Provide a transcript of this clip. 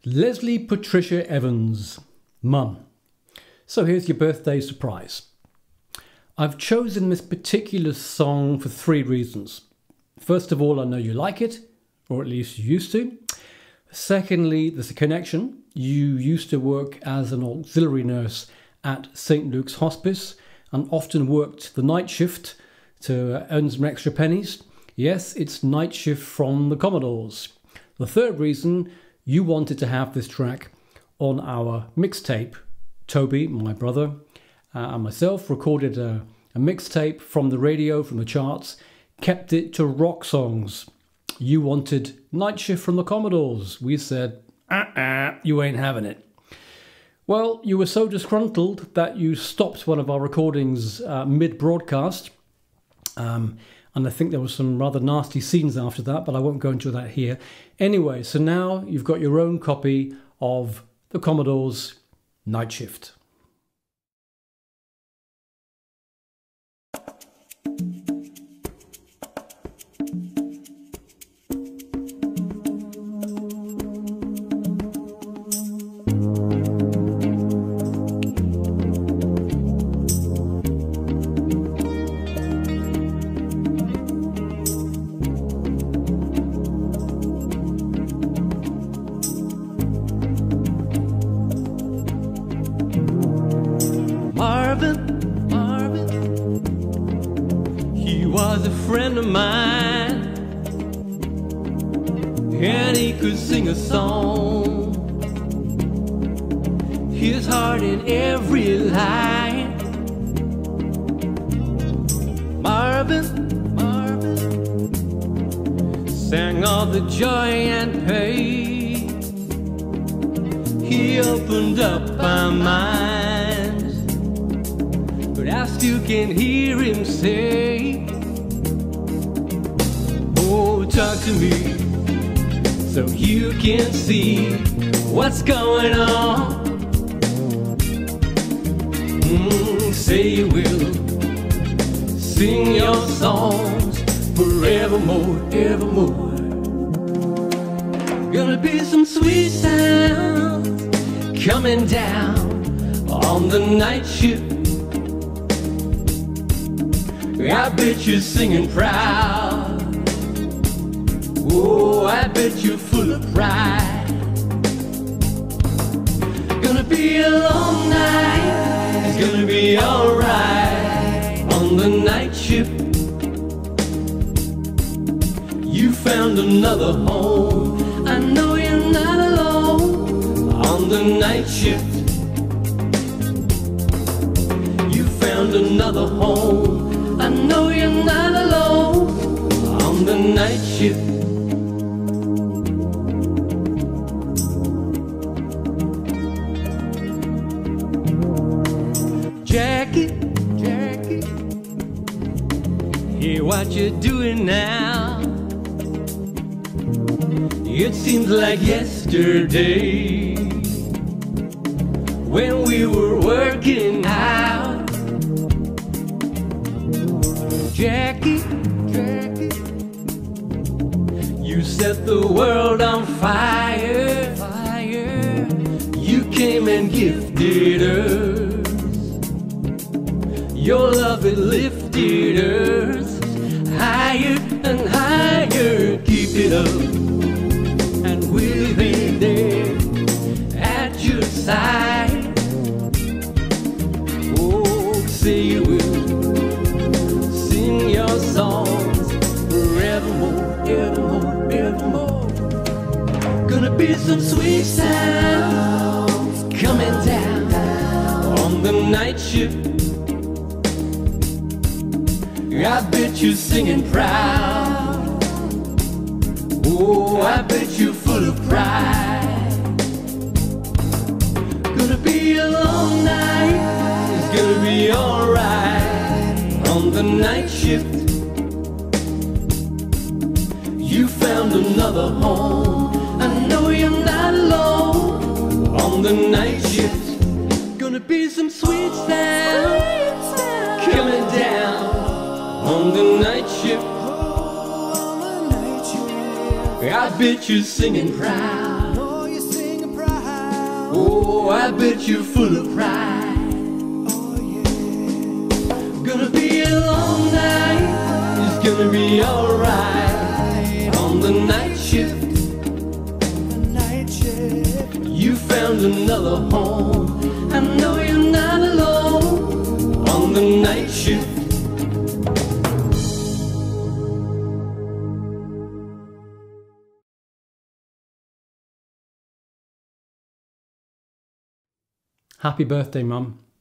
Leslie Patricia Evans, Mum. So here's your birthday surprise. I've chosen this particular song for 3 reasons. First of all, I know you like it, or at least you used to. Secondly, there's a connection. You used to work as an auxiliary nurse at St. Luke's Hospice and often worked the night shift to earn some extra pennies. Yes, it's night shift from the Commodores. The third reason, you wanted to have this track on our mixtape. Toby, my brother, and myself recorded a mixtape from the radio, from the charts, kept it to rock songs. You wanted Night Shift from the Commodores. We said, you ain't having it. Well, you were so disgruntled that you stopped one of our recordings mid-broadcast. And I think there were some rather nasty scenes after that, but I won't go into that here. Anyway, so now you've got your own copy of the Commodores' Night Shift. He was a friend of mine, and he could sing a song, his heart in every line. Marvin sang all the joy and pain. He opened up our minds, but I still can hear him say, oh, talk to me so you can see what's going on. Say you will sing your songs forevermore, evermore. Gonna be some sweet sounds coming down on the night shift. I bet you're singing proud. Oh, I bet you're full of pride. Gonna be a long night, it's gonna be alright on the night shift. You found another home, I know you're not alone on the night shift. You found another home, I know you're not alone on the night shift. Jackie, hear what you're doing now. It seems like yesterday when we were working out. Jackie, you set the world on fire. You came and gifted us. Your love, it lifted us higher and higher. Keep it up, and we'll be there at your side. Oh, say you will sing your songs forevermore, evermore, evermore. Gonna be some sweet sounds coming down on the night shift. I bet you're singing proud. Oh, I bet you're full of pride. Gonna be a long night, it's gonna be alright on the night shift. You found another home, I know you're not alone on the night shift. Gonna be some sweet sound coming down on the night shift. I bet you're singing proud. Oh, I bet you're full of pride. Oh yeah. Gonna be a long night, it's gonna be alright. On the night shift, The night shift. you found another home. I know you're not alone. On the night shift. Happy birthday, Mum.